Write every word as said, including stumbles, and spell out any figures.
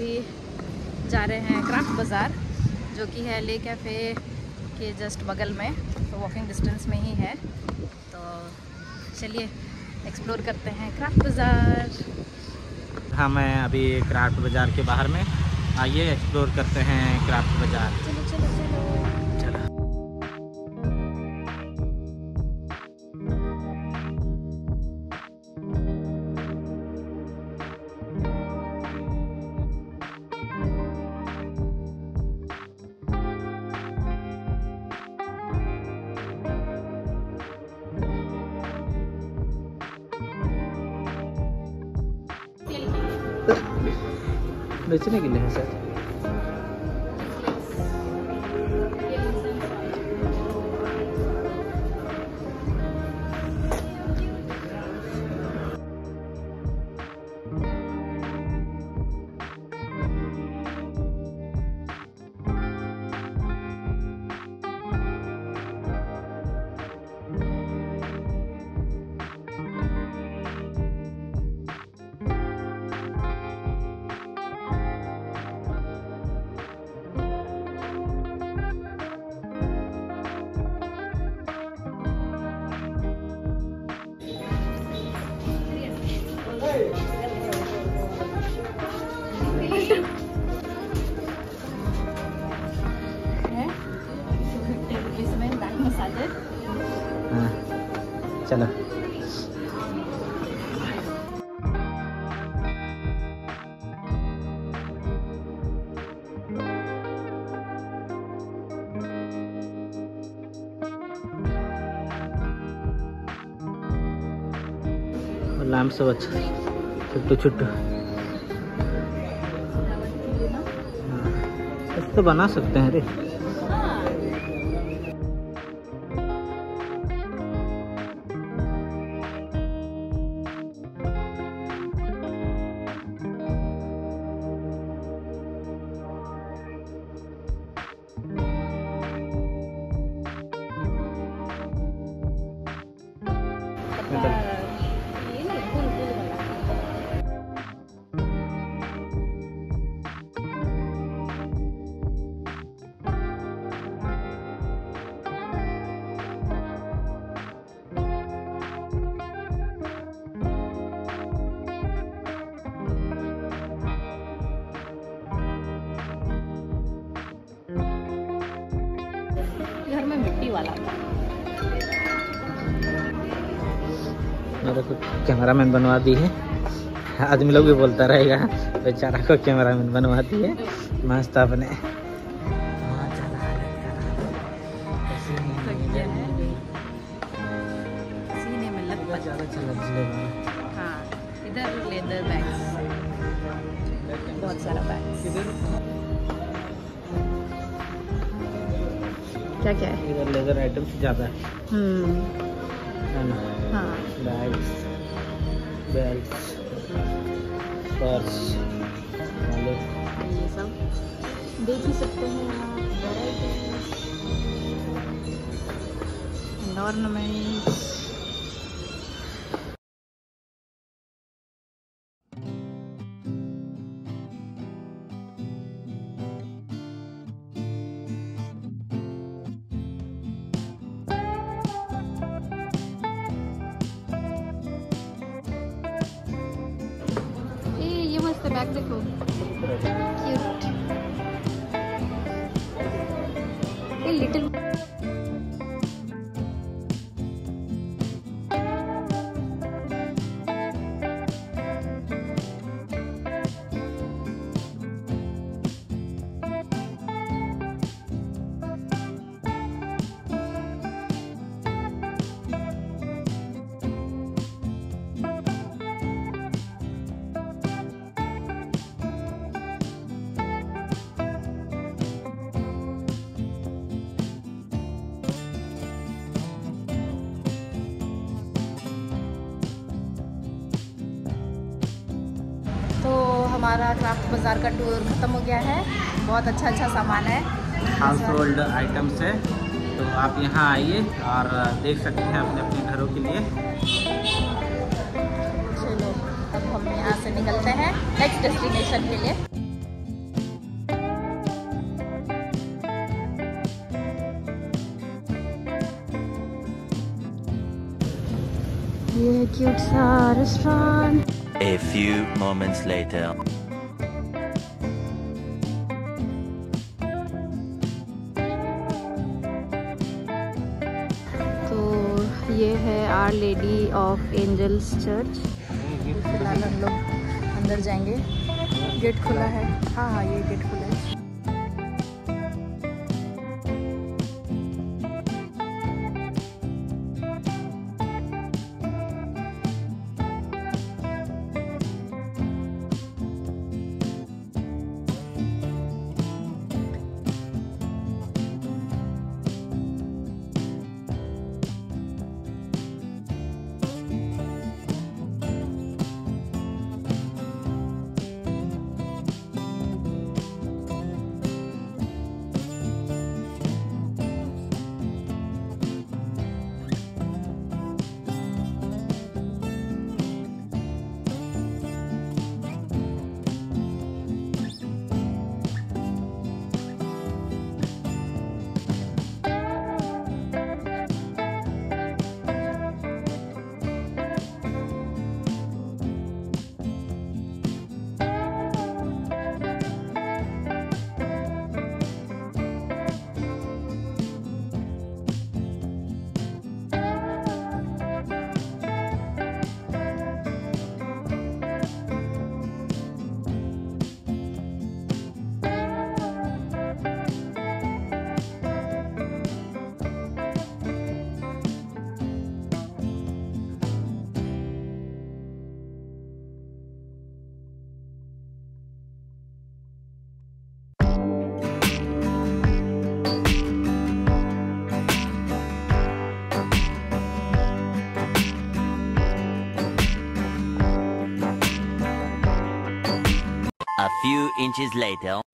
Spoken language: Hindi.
अभी जा रहे हैं क्राफ्ट बाज़ार, जो कि है ले कैफ़े के जस्ट बगल में, तो वॉकिंग डिस्टेंस में ही है। तो चलिए एक्सप्लोर करते हैं क्राफ्ट बाज़ार। हाँ, मैं अभी क्राफ्ट बाज़ार के बाहर में, आइए एक्सप्लोर करते हैं क्राफ्ट बाज़ार। चलो चलो चलो चलो। बेचने के लिए है सर। हाँ, चलो। लाम सब अच्छा छुट्टू छुट्टू ऐसे तो बना सकते हैं रे। घर में मिट्टी वाला था। मेरे को कैमरामैन बनवा दी है, आदमी लोग भी बोलता रहेगा बेचारा को कैमरामैन बनवा दी है। मस्त अपने सीने में लग हाँ, इधर लेदर बैग्स, बहुत सारा बैग्स। क्या क्या है इधर? लेदर आइटम्स ज़्यादा है। हम्म है ना? हाँ, बैग्स, बेल्ट्स, पर्स, ये सब देख ही सकते हैं आप। ऑर्नामेंट्स। मस्त बैग देखो, क्यूट। ये लिटिल हमारा क्राफ्ट बाज़ार का टूर ख़त्म हो गया है। बहुत अच्छा अच्छा सामान है, हाउस होल्ड आइटम्स है, तो आप यहाँ आइए और देख सकते हैं अपने अपने घरों के लिए। चलो अब हम यहाँ से निकलते हैं नेक्स्ट डेस्टिनेशन के लिए। क्यूट सा restaurant. A few moments later. तो ये है our lady of angels church. फिलहाल हम लोग अंदर जाएंगे। गेट खुला है। हाँ हाँ ये गेट खुला है। A few inches later.